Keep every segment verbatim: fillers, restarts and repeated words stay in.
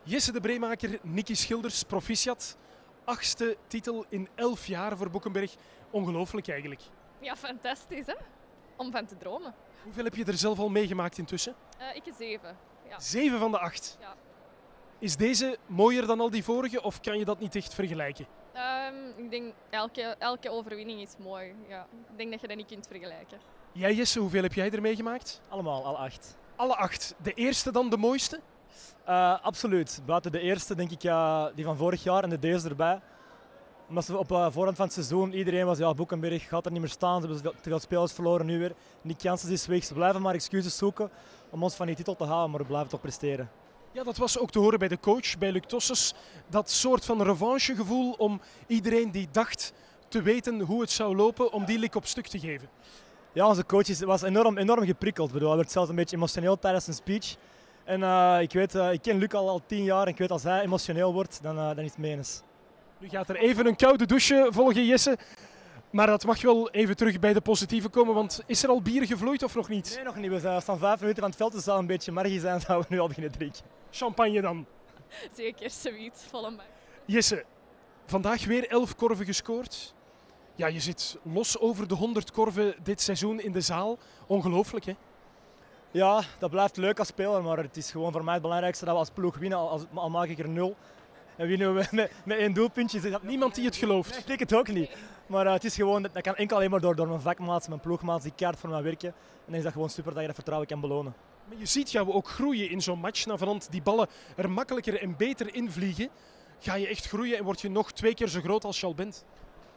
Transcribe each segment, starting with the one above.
Jesse de Breemaker, Nicky Schilders, proficiat. Achtste titel in elf jaar voor Boekenberg. Ongelooflijk eigenlijk. Ja, fantastisch hè? Om van te dromen. Hoeveel heb je er zelf al meegemaakt intussen? Uh, ik is zeven. Ja. Zeven van de acht. Ja. Is deze mooier dan al die vorige of kan je dat niet echt vergelijken? Um, ik denk elke, elke overwinning is mooi. Ja. Ik denk dat je dat niet kunt vergelijken. Jij Jesse, hoeveel heb jij er meegemaakt? Allemaal, alle acht. Alle acht. De eerste dan de mooiste? Uh, absoluut. Buiten de eerste denk ik ja, die van vorig jaar en de deze erbij. Omdat ze op uh, voorhand van het seizoen iedereen was, ja, Boekenberg gaat er niet meer staan. Ze hebben te veel spelers verloren nu weer. Nick Janssens is weg. Ze blijven maar excuses zoeken om ons van die titel te halen, maar we blijven toch presteren. Ja, dat was ook te horen bij de coach, bij Luc Tossens. Dat soort van revanchegevoel om iedereen die dacht te weten hoe het zou lopen, om die lik op stuk te geven. Ja, onze coach was enorm, enorm geprikkeld. Ik bedoel, hij werd zelfs een beetje emotioneel tijdens zijn speech. En uh, ik, weet, uh, ik ken Luc al, al tien jaar en ik weet als hij emotioneel wordt, dan, uh, dan is het menens. Nu gaat er even een koude douche volgen, Jesse. Maar dat mag wel even terug bij de positieve komen, want is er al bier gevloeid of nog niet? Nee, nog niet. We staan vijf minuten van het veld, dus het zou een beetje margie zijn, zouden we nu al beginnen drinken. Champagne dan? Zeker, zoiets, vol een bak. Jesse, vandaag weer elf korven gescoord. Ja, je zit los over de honderd korven dit seizoen in de zaal. Ongelooflijk, hè? Ja, dat blijft leuk als speler, maar het is gewoon voor mij het belangrijkste dat we als ploeg winnen, al, al maak ik er nul. En winnen we met, met één doelpuntje. Is dat... Niemand die het gelooft. Nee, ik denk het ook niet. Maar uh, het is gewoon, dat kan enkel alleen maar door, door mijn vakmaats, mijn ploegmaats die keihard voor mij werken. En dan is dat gewoon super dat je dat vertrouwen kan belonen. Maar je ziet jou ook groeien in zo'n match. Navenant die ballen er makkelijker en beter in vliegen. Ga je echt groeien en word je nog twee keer zo groot als je al bent?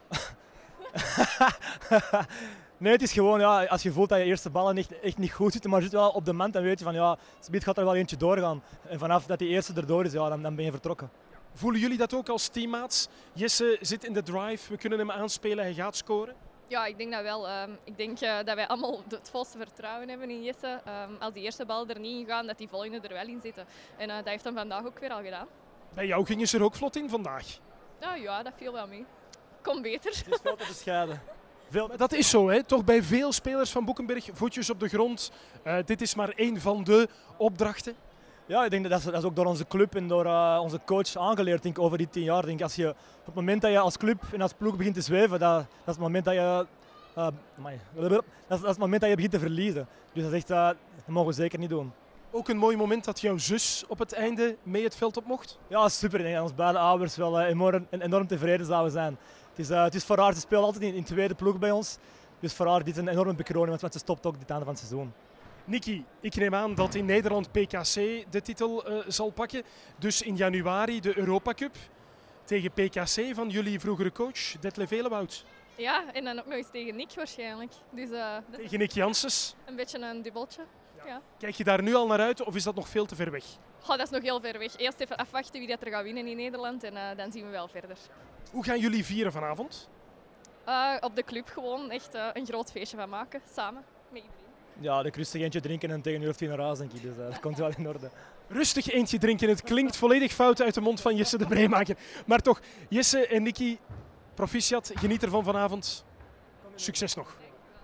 Nee, het is gewoon, ja, als je voelt dat je eerste ballen echt, echt niet goed zitten, maar je zit wel op de mand, dan weet je van ja, Smit gaat er wel eentje doorgaan. En vanaf dat die eerste erdoor is, ja, dan, dan ben je vertrokken. Voelen jullie dat ook als teammaats? Jesse zit in de drive, we kunnen hem aanspelen, hij gaat scoren. Ja, ik denk dat wel. Um, ik denk uh, dat wij allemaal het volste vertrouwen hebben in Jesse. Um, als die eerste bal er niet in gaan, dat die volgende er wel in zitten. En uh, dat heeft hij vandaag ook weer al gedaan. Bij jou gingen ze er ook vlot in vandaag? Nou ja, dat viel wel mee. Kom beter. Het is veel te bescheiden. Veel... Dat is zo, hè? Toch bij veel spelers van Boekenberg, voetjes op de grond. Uh, dit is maar één van de opdrachten. Ja, ik denk dat is, dat is ook door onze club en door uh, onze coach aangeleerd denk, over die tien jaar. Denk, als je, op het moment dat je als club en als ploeg begint te zweven, dat, dat is het moment dat je, uh, dat, is, dat is het moment dat je begint te verliezen. Dus dat, is echt, uh, dat mogen we zeker niet doen. Ook een mooi moment dat jouw zus op het einde mee het veld op mocht? Ja, super. Ik denk dat onze beide ouders wel uh, enorm, enorm tevreden zouden zijn. Het is, uh, het is voor haar, ze speelt altijd in, in tweede ploeg bij ons. Dus voor haar dit is een enorme bekroning, want ze stopt ook dit einde van het seizoen. Nicky, ik neem aan dat in Nederland P K C de titel uh, zal pakken. Dus in januari de Europa Cup tegen P K C van jullie vroegere coach Detlef Elewoud. Ja, en dan ook nog eens tegen Nick waarschijnlijk. Dus, uh, tegen Nick Janssens. Een beetje een dubbeltje. Ja. Ja. Kijk je daar nu al naar uit of is dat nog veel te ver weg? Oh, dat is nog heel ver weg. Eerst even afwachten wie dat er gaat winnen in Nederland en uh, dan zien we wel verder. Hoe gaan jullie vieren vanavond? Uh, op de club gewoon echt uh, een groot feestje van maken, samen met iedereen. Ja, de rustig eentje drinken en tegen een uur of tien naar huis denk ik, dus uh, dat komt wel in orde. Rustig eentje drinken, het klinkt volledig fout uit de mond van Jesse de Breemaker. Maar toch, Jesse en Nicky, proficiat, geniet ervan vanavond. Succes nog.